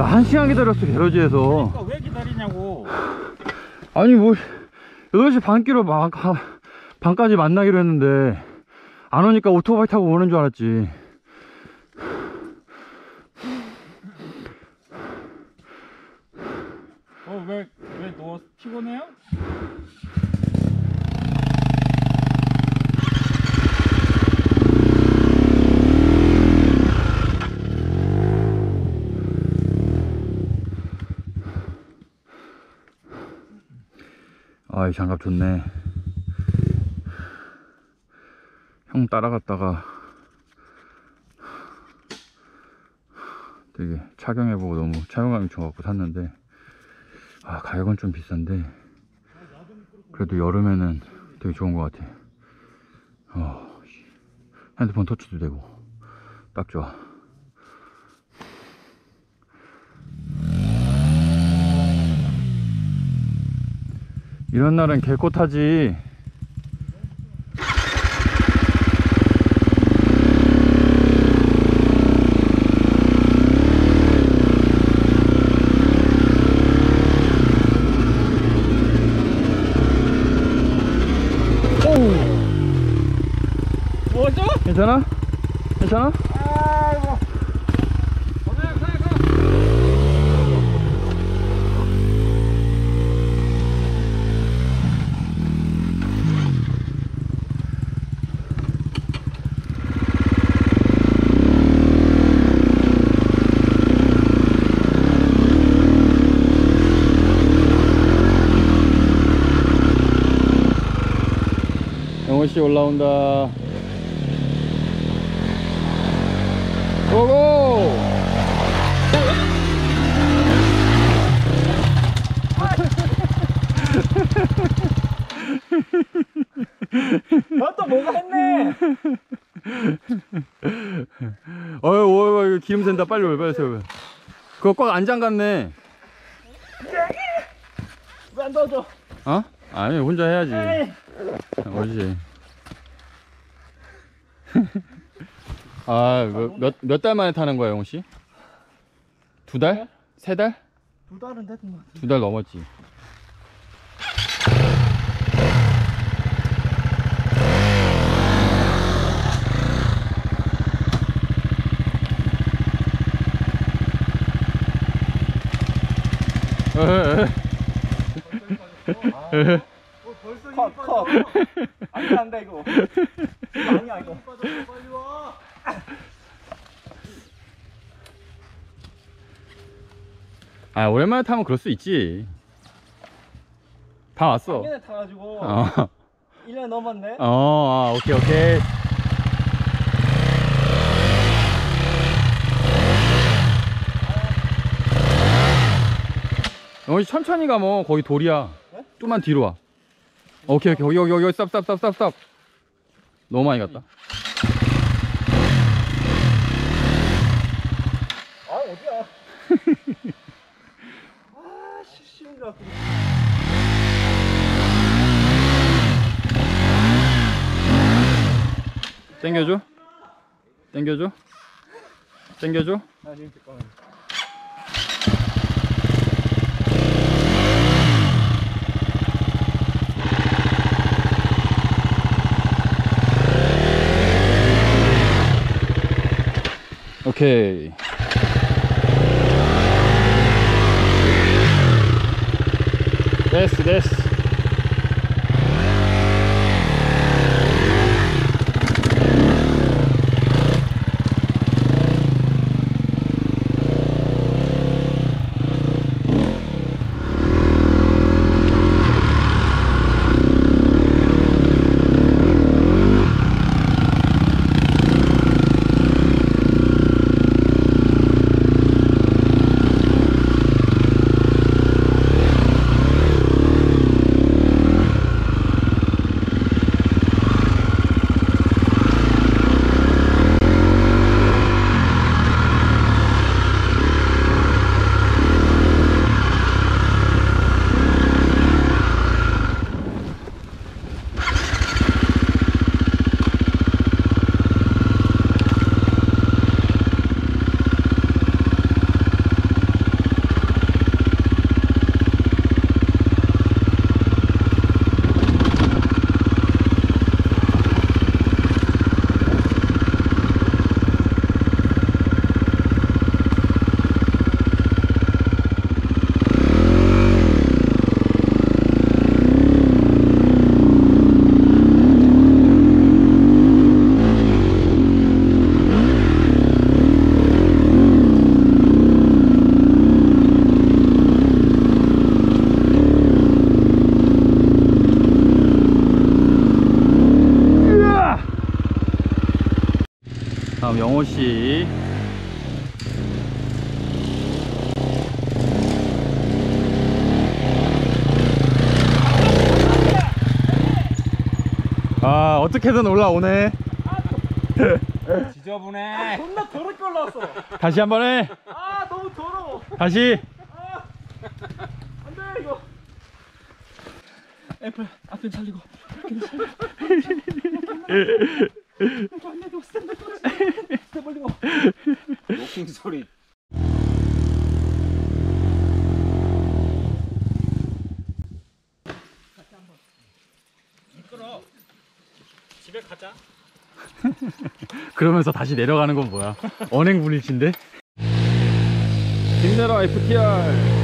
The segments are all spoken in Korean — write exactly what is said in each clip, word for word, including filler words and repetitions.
나 한 시간 기다렸어 게러지에서. 그러니까 왜 기다리냐고. 아니 뭐 여덟 시 반기로 막 반까지 만나기로 했는데 안 오니까 오토바이 타고 오는 줄 알았지. 어, 왜, 왜 너 피곤해요? 아, 이 장갑 좋네. 형 따라갔다가 되게 착용해보고 너무 착용감이 좋아갖고 샀는데, 아, 가격은 좀 비싼데 그래도 여름에는 되게 좋은 것 같아. 어, 핸드폰 터치도 되고 딱 좋아. 이런 날은 개꽃 하지. 뭐죠? 괜찮아? 괜찮아? 아이고. 오늘 가, 가. 영호씨 올라온다. 고고! 너또 뭐가 했네. 어휴, 어휴, 기름 샌다. 빨리 올, 빨리 올. 그거 꽉 안 잠갔네. 왜 안 넣어줘? 어? 아니, 혼자 해야지. 어디지? 아, 몇, 몇 달 만에 타는 거야, 영호씨? 두 달? 세 달? 두 달은 됐던 것 같아. 두 달 넘었지. 컷, 컷. 안 돼, 안 돼, 이거. 이거 아니야, 이거. 빨리 와. 아, 오랜만에 타면 그럴 수 있지. 다 왔어. 작년에 타가지고 어, 일 년 넘었네. 어, 아, 오케이, 오케이. 영호씨 천천히 가. 뭐 거기 돌이야. 네? 좀만 뒤로 와. 오케이, 오케이. 여기, 여기, 여기, 스탑, 스탑, 스탑, 스탑, 스탑. 너무 많이 갔다. 아, 어디야? 아, 쉬운 줄 알았어. 땡겨줘. 땡겨줘. 땡겨줘. 나 지금 잠깐만. 오케이. 됐어, 됐어. 씨. 아, 어떻게든 올라오네. 지저분해. 존나 더럽게 올라왔어. 다시 한 번 해. 아 너무 더러워. 다시. 아 안돼 이거. 애플 앞에 살리고. 안돼 스탠드 스탠드 벌리고. 노킹 소리. 미끄러. 집에 가자. 그러면서 다시 내려가는 건 뭐야? 언행 불일치인데? 힘내라 에프티알.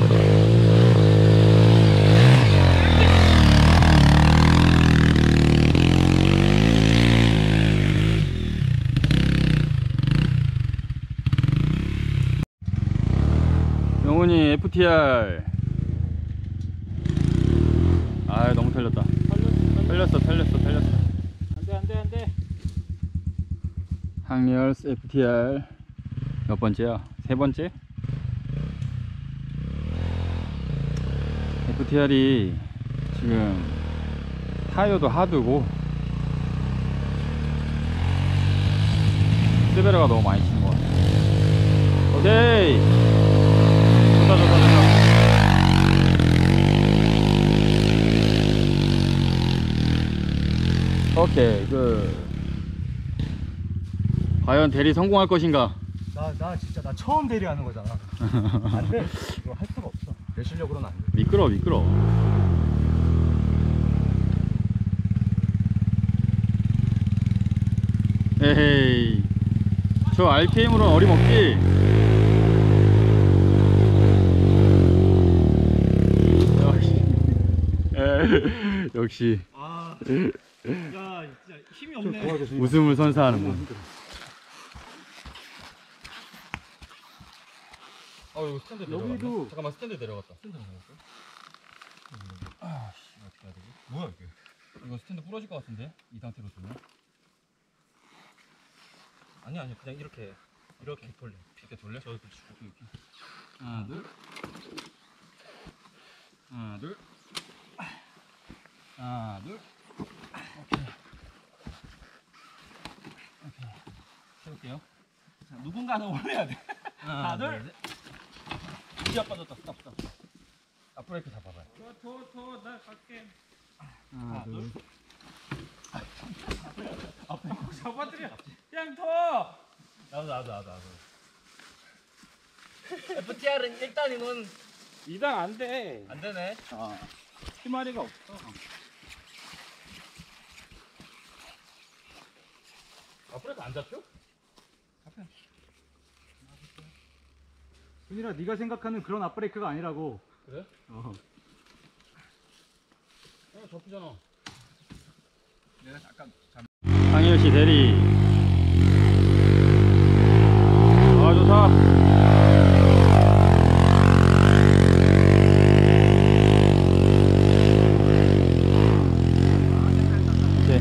영훈이 에프티알. 아, 너무 털렸다. 털렸어 털렸어 털렸어. 안돼 안돼 안돼. 항리얼스 에프티알 몇 번째야? 세 번째? 에프티알이 지금 타이어도 하드고 스베르가 너무 많이 치는 것 같아. 오케이. 좋다 좋다 좋다. 오케이 그 과연 대리 성공할 것인가? 나, 나 진짜 나 처음 대리하는 거잖아. 안 돼. 이거 할 수가 없어. 내 실력으로는 안 돼. 미끄러 미끄러. 에헤이, 저 알피엠으로는 어림없지. 역시 역시 아, 야 진짜 힘이 없네. 웃음을 선사하는군. 아 이거 스탠드 내려갔네. 여기도 잠깐만 스탠드 내려갔다. 스탠드 내려갔어? 아, 씨 어떻게 해야 되지? 뭐야 이게? 이거 스탠드 부러질 것 같은데? 이 상태로 두면? 아니 아니 그냥 이렇게 이렇게 돌려. 이렇게 돌려? 저 이렇게 이렇게. 하나 둘, 하나 둘, 하나 둘. 오케이 오케이. 해볼게요. 자, 누군가는 올려야 돼. 하나, 하나 둘. 셋. 이제 빠졌다. 스탑 스탑. 아, 브레이크 잡아봐요. 더더더 갈게. 하나 둘. 앞에 잡아드려. 그냥 더. 나도 나도 나도 나도. 에프티알은 일단 이건 이 단 안 돼. 안 되네. 아, 희마리가 없어. 앞으로도 안 잡혀? 윤이라 네가 생각하는 그런 앞브레이크가 아니라고. 그래? 어. 어, 접히잖아. 내가 잠깐 잠. 강희열 씨 대리. 아, 좋다. 네.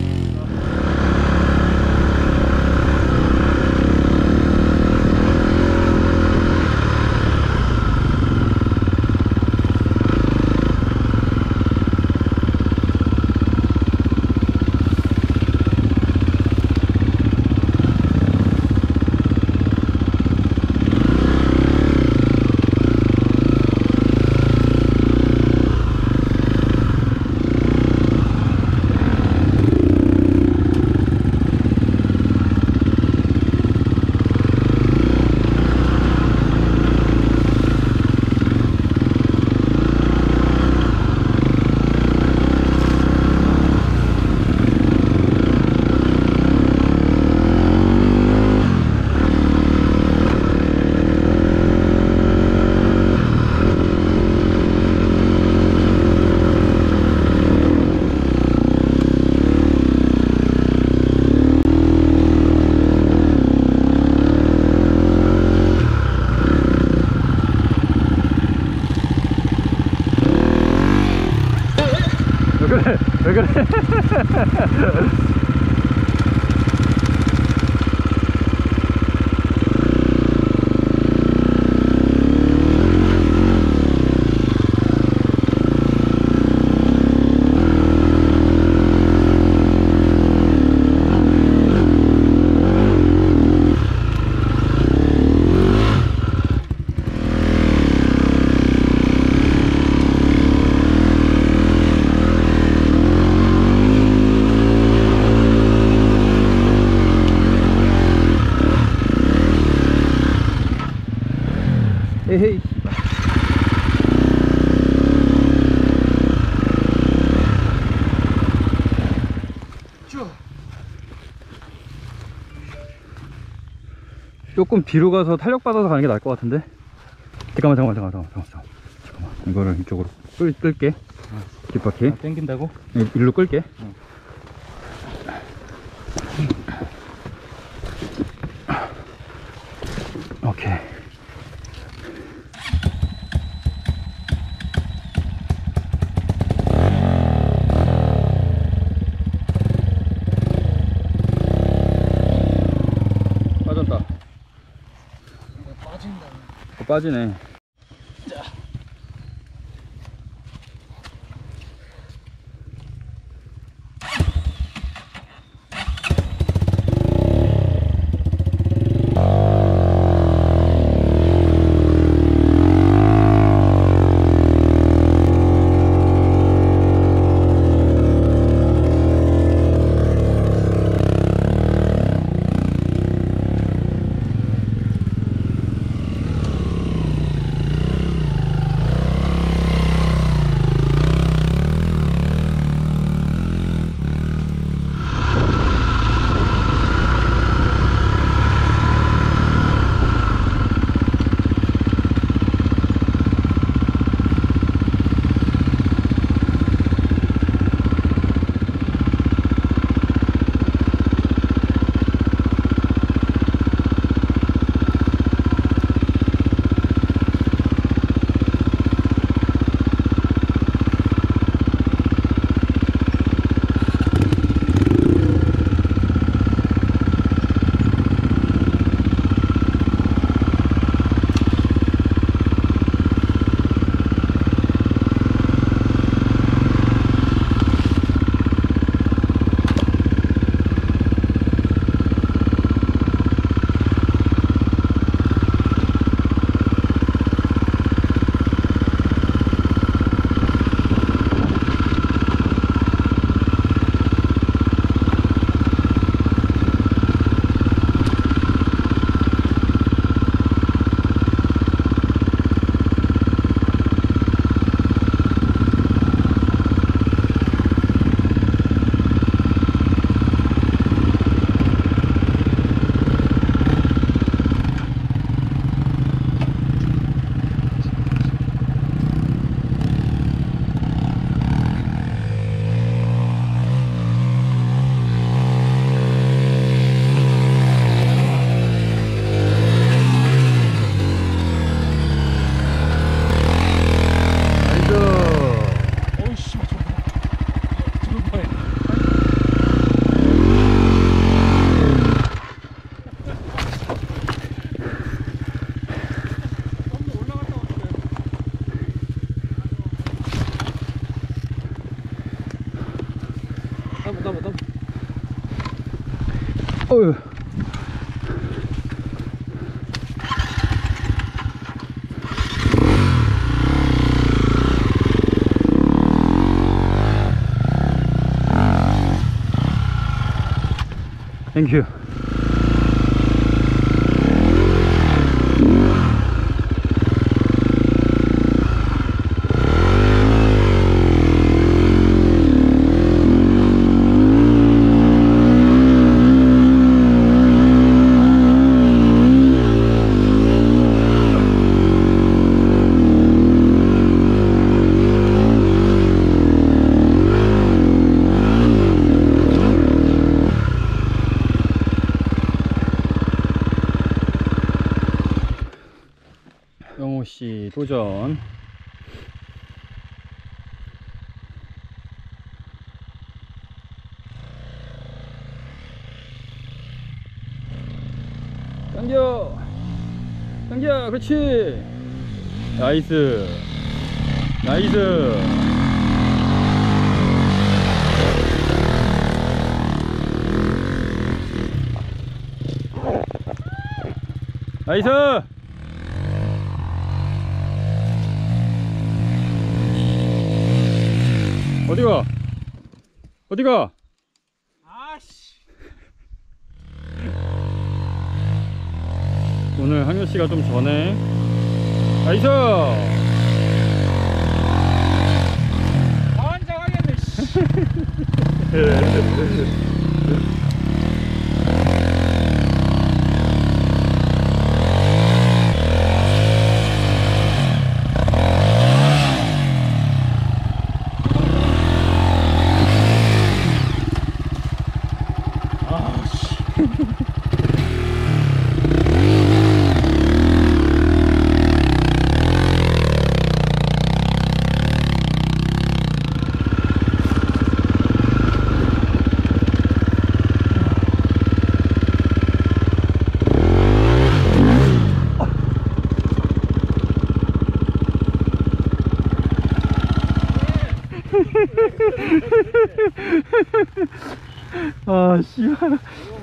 왜 그래? 왜 그래? 조금 뒤로 가서 탄력 받아서 가는 게 나을 것 같은데. 잠깐만 잠깐만 잠깐만 잠깐만 잠깐만 잠깐만 이거를 이쪽으로 끌, 끌게. 뒷바퀴. 아, 땡긴다고? 네, 일로 끌게. 응. 오케이. 빠졌다. 빠진다. 어, 빠지네. 어휴. 땡큐. 영호씨 도전. 당겨 당겨. 그렇지. 나이스 나이스. 나이스. 어디가? 어디가? 아씨. 오늘 항효씨가 좀 전에. 나이스. 환장하겠네. 씨. 씨발.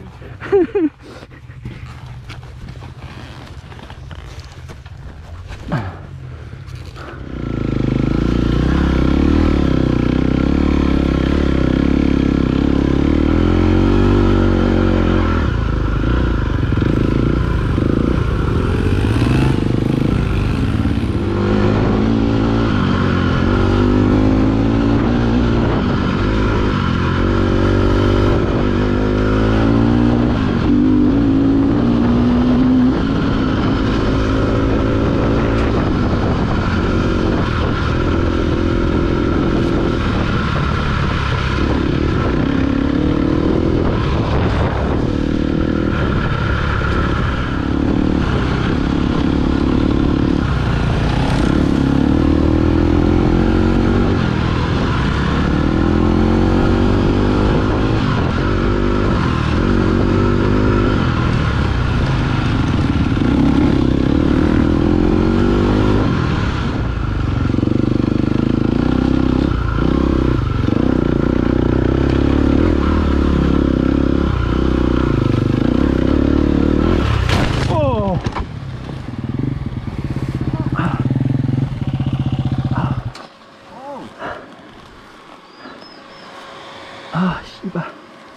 아, 씨발.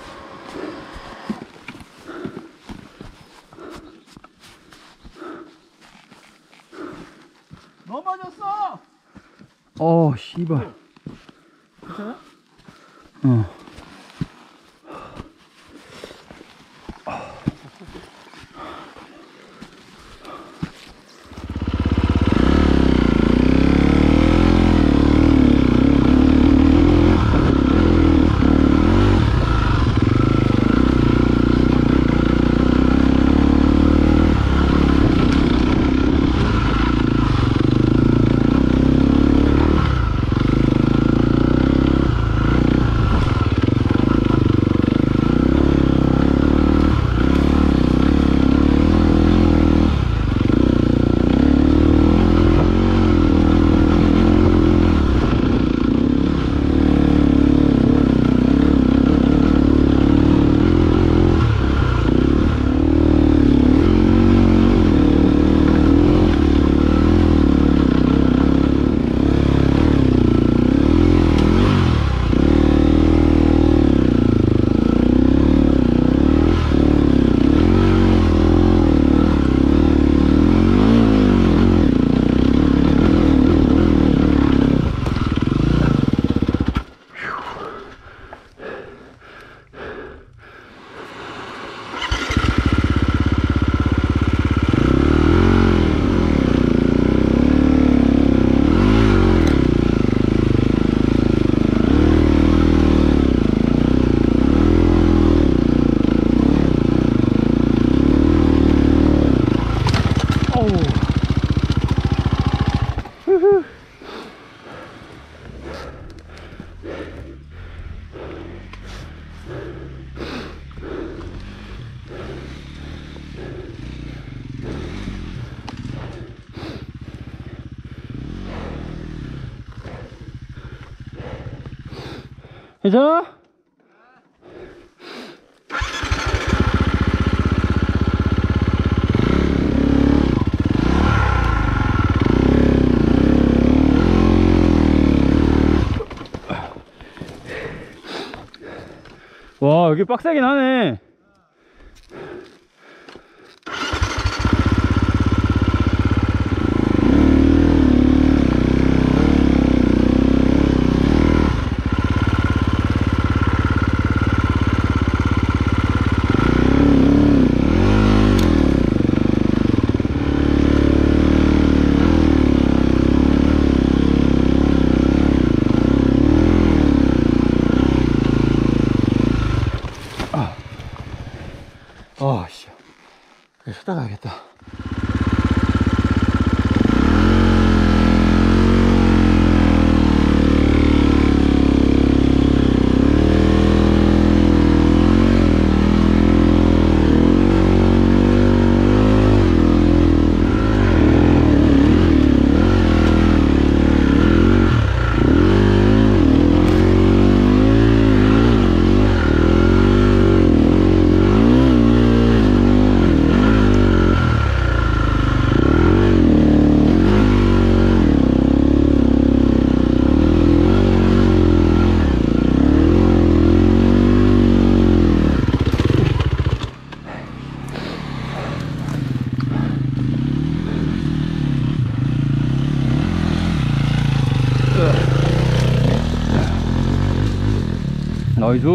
넘어졌어. 어, 씨발. 괜찮아? 어. 괜찮아? 와, 여기 빡세긴 하네. 아, 씨. 쉬다 가야겠다. 나이스.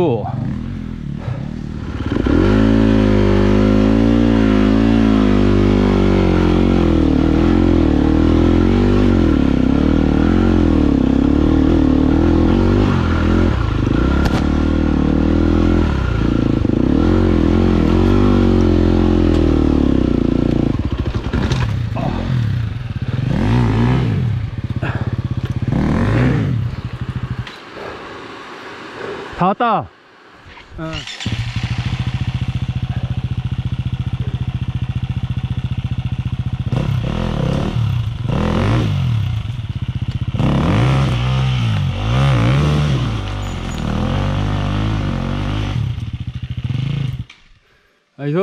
다 왔다. 응. 나이스.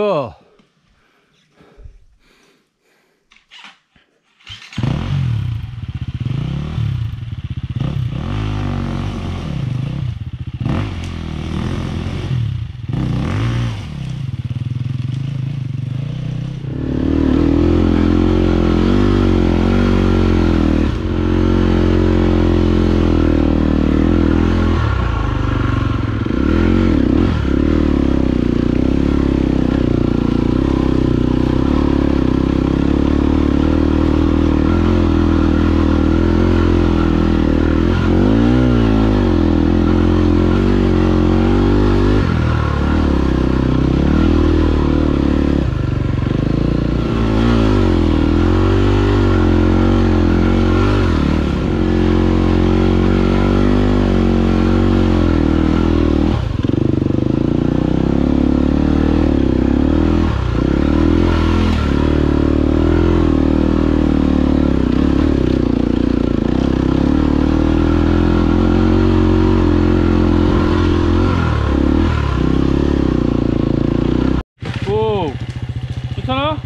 오, 괜찮아?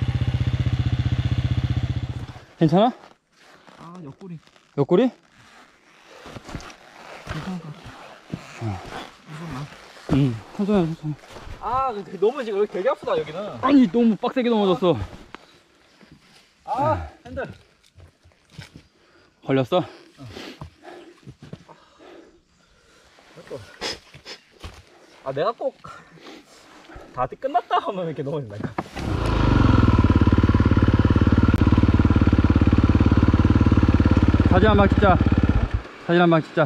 괜찮아? 아, 옆구리. 옆구리? 괜찮을 것 같아. 응, 천천히 천천히. 아, 근데 너무 지금 여기 되게 아프다, 여기는. 아니 너무 빡세게 넘어졌어. 아, 핸들. 걸렸어? 아, 내가 꼭 다 끝났다 하면 이렇게 넘어진다니까. 사진 한 방 찍자. 사진 한 방 찍자.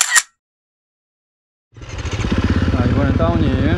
자, 이번엔 다운힐.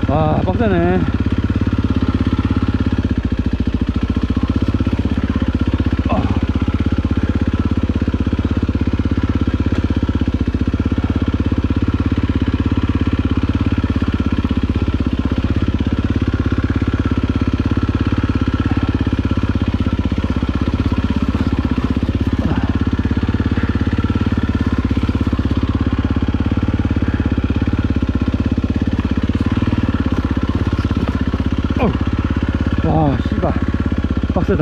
와, 빡세네. 와, 씨발 빡세다.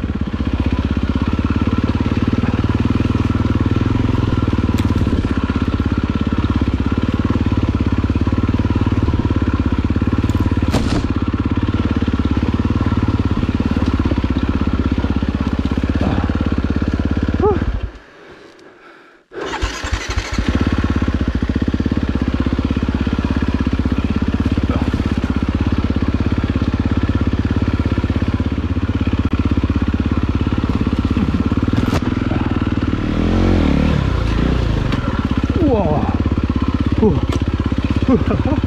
우와. 후. 후.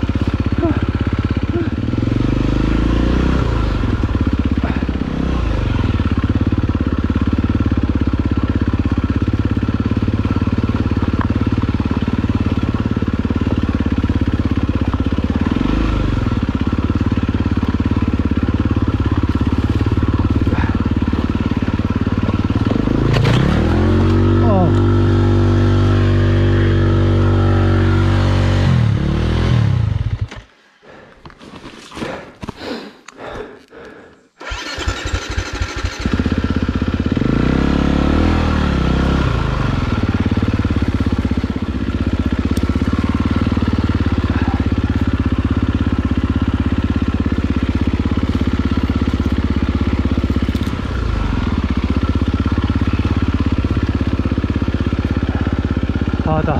바다.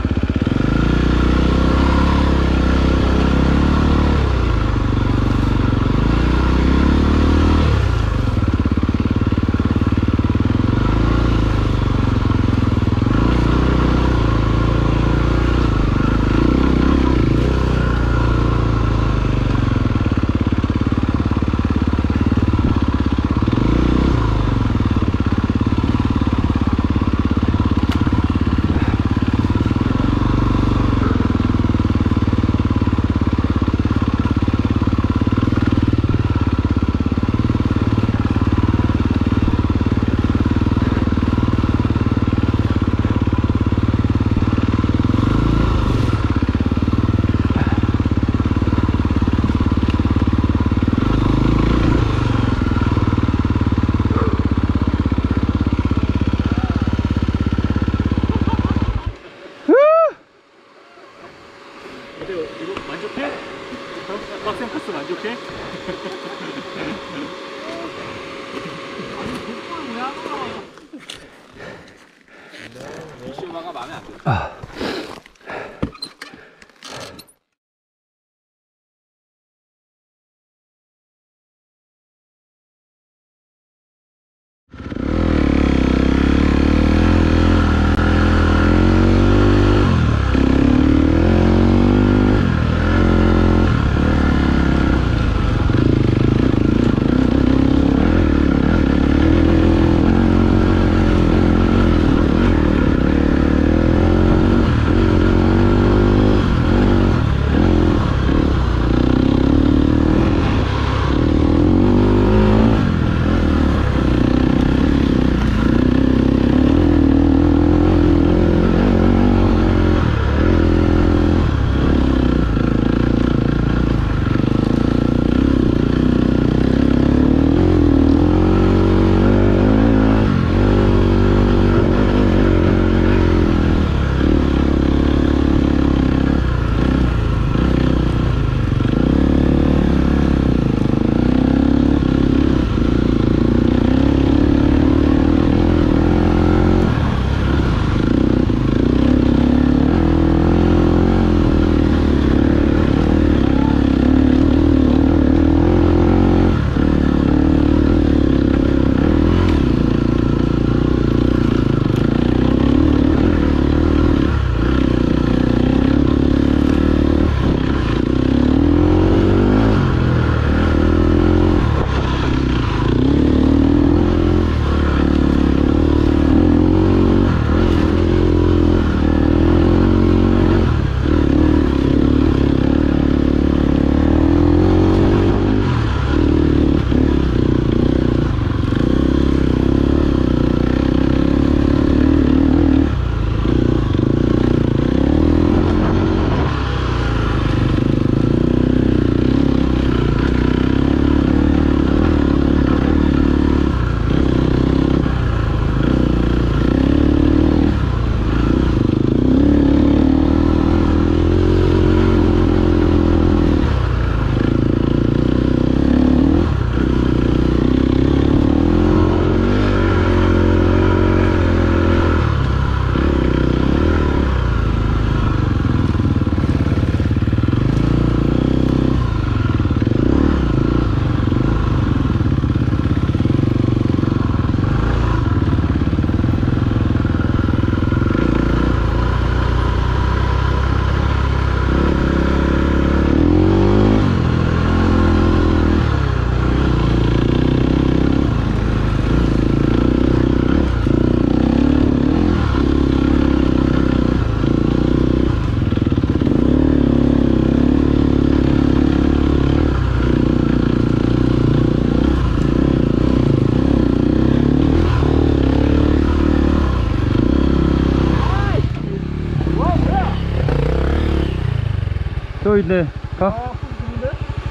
이거 만족해? 빡센 코스 만족해? 시오마가 마음에 안 들어. 아. 보이는데 가. 아, 좋은데?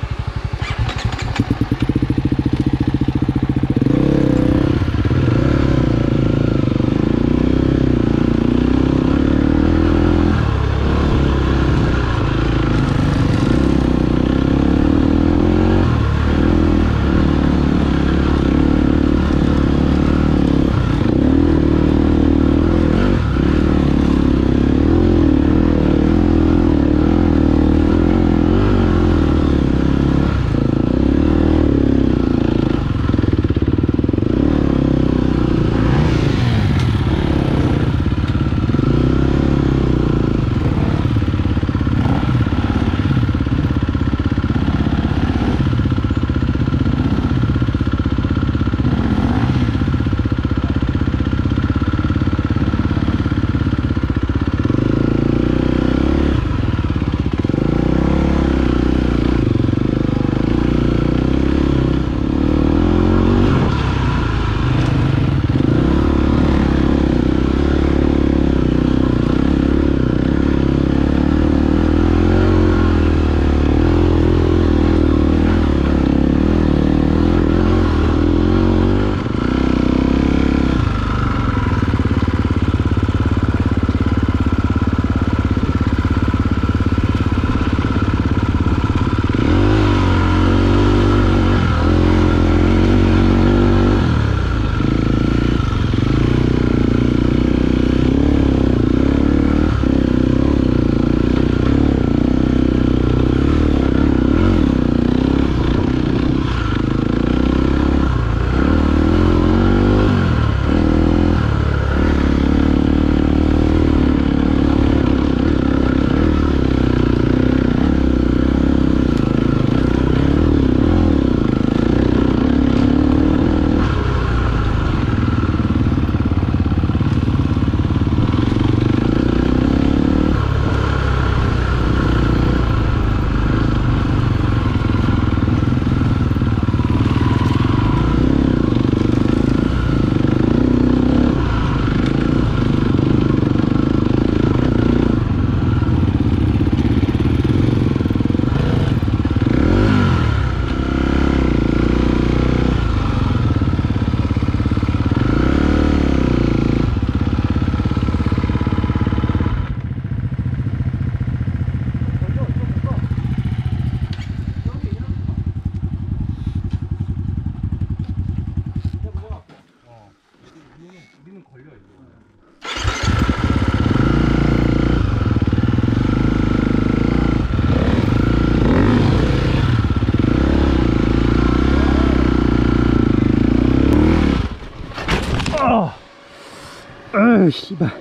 아유 씨발.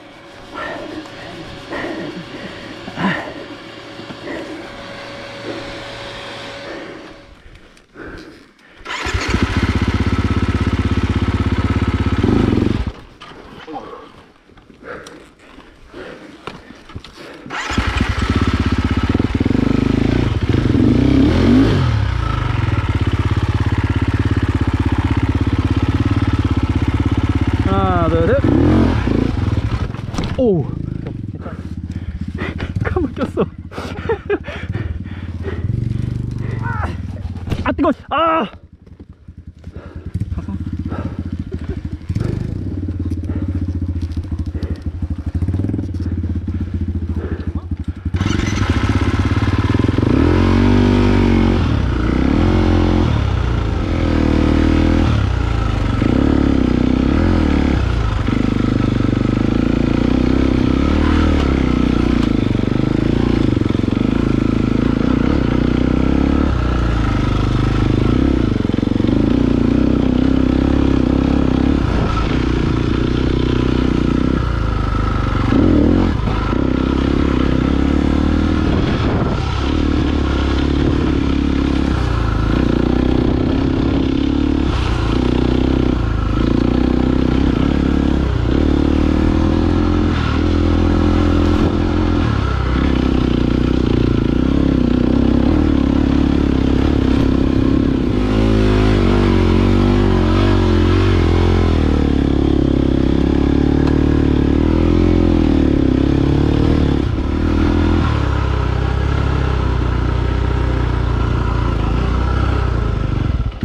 하나 둘 셋. 오. 가만 꼈어. 아 뜨거. 아.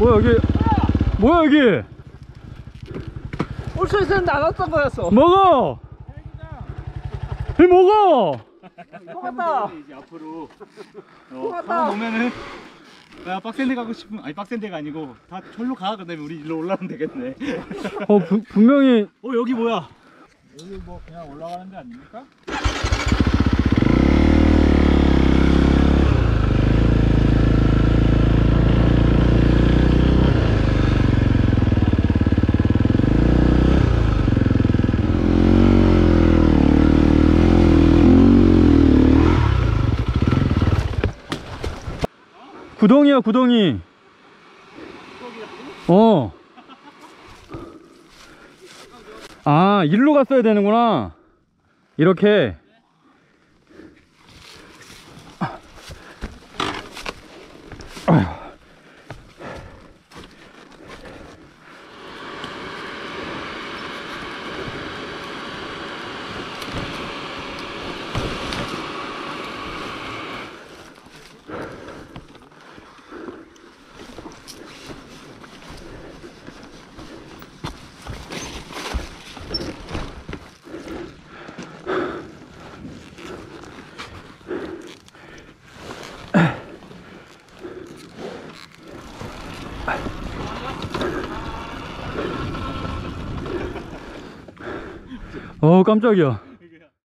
뭐야 여기? 뭐야 여기? 올수 있었는데 안 왔던 거였어. 먹어! 이 먹어! 통했다. 이제 앞으로 통했다. 보면은 나 빡센데 가고 싶으면 아니 빡센데가 아니고 다 절로 가. 그다음에 우리 일로 올라오면 되겠네. 어 부, 분명히 어 여기 뭐야? 여기 뭐 그냥 올라가는 데 아닙니까? 구덩이야 구덩이. 어. 아 일로 갔어야 되는구나. 이렇게. 아휴. 어 깜짝이야.